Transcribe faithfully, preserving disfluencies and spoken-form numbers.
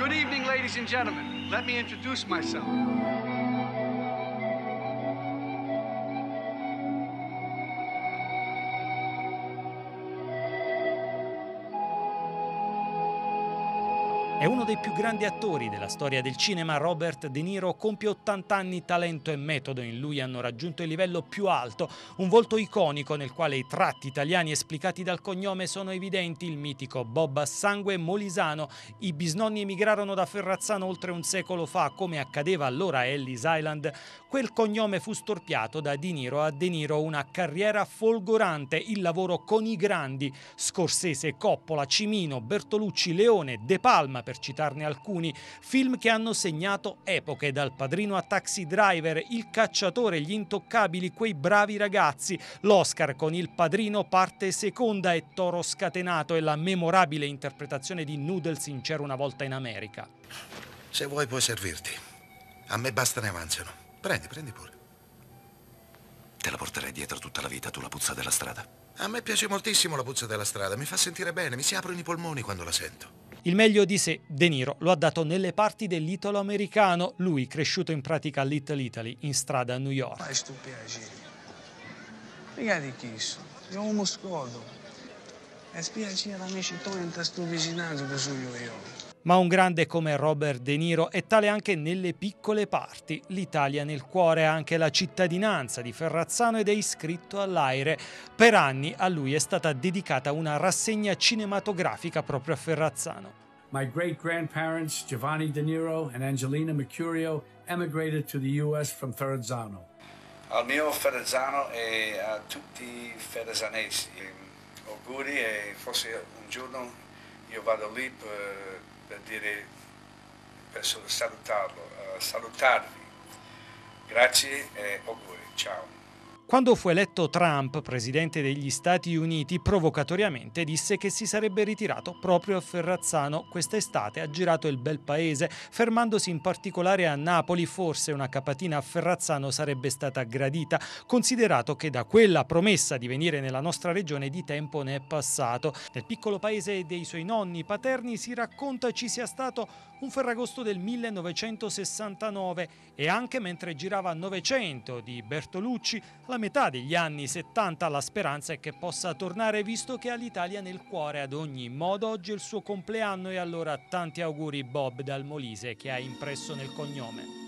Good evening, ladies and gentlemen. Let me introduce myself. È uno dei più grandi attori della storia del cinema. Robert De Niro compie ottanta anni. Talento e metodo in lui hanno raggiunto il livello più alto, un volto iconico nel quale i tratti italiani esplicati dal cognome sono evidenti. Il mitico Bob a sangue molisano. I bisnonni emigrarono da Ferrazzano oltre un secolo fa, come accadeva allora a Ellis Island. Quel cognome fu storpiato da Di Niro a De Niro, una carriera folgorante, il lavoro con i grandi, Scorsese, Coppola, Cimino, Bertolucci, Leone, De Palma, per citarne alcuni, film che hanno segnato epoche, dal Padrino a Taxi Driver, Il Cacciatore, Gli Intoccabili, Quei bravi ragazzi, l'Oscar con Il Padrino parte seconda e Toro scatenato, e la memorabile interpretazione di Noodles in C'era una volta in America. Se vuoi puoi servirti. A me basta ne avanzano. Prendi, prendi pure. Te la porterei dietro tutta la vita, tu, la puzza della strada. A me piace moltissimo la puzza della strada, mi fa sentire bene, mi si aprono i polmoni quando la sento. Il meglio di sé, De Niro, lo ha dato nelle parti dell'italo americano, lui cresciuto in pratica a Little Italy, in strada a New York. Faz tu piacere. Pegate questo, è un moscodo. E spiacere amici tuoi in sto vicinato che sono io. Ma un grande come Robert De Niro è tale anche nelle piccole parti. L'Italia nel cuore ha anche la cittadinanza di Ferrazzano ed è iscritto all'Aire. Per anni a lui è stata dedicata una rassegna cinematografica proprio a Ferrazzano. My great-grandparents, Giovanni De Niro and Angelina Mercurio, emigrated to the U S from Ferrazzano. Al mio Ferrazzano e a tutti i ferrazzanesi, auguri, e forse un giorno io vado lì per, per dire, per salutarlo, uh, salutarvi. Grazie e auguri, ciao. Quando fu eletto Trump presidente degli Stati Uniti, provocatoriamente disse che si sarebbe ritirato proprio a Ferrazzano. Quest'estate ha girato il bel paese, fermandosi in particolare a Napoli. Forse una capatina a Ferrazzano sarebbe stata gradita, considerato che da quella promessa di venire nella nostra regione di tempo ne è passato. Nel piccolo paese dei suoi nonni paterni si racconta ci sia stato un Ferragosto del millenovecentosessantanove, e anche mentre girava Novecento di Bertolucci, alla metà degli anni settanta, la speranza è che possa tornare, visto che ha l'Italia nel cuore. Ad ogni modo oggi è il suo compleanno, e allora tanti auguri Bob dal Molise, che ha impresso nel cognome.